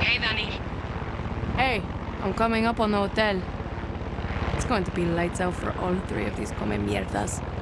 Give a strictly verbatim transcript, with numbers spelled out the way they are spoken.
Hey, Danny. Hey, I'm coming up on the hotel. It's going to be lights out for all three of these come mierdas.